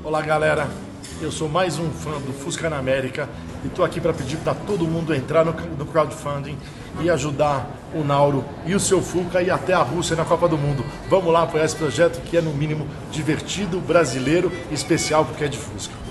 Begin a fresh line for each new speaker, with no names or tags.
Olá galera, eu sou mais um fã do Fusca na América e estou aqui para pedir para todo mundo entrar no crowdfunding e ajudar o Nauro e o seu Fuca e até a Rússia na Copa do Mundo. Vamos lá apoiar esse projeto que é no mínimo divertido, brasileiro e especial porque é de Fusca.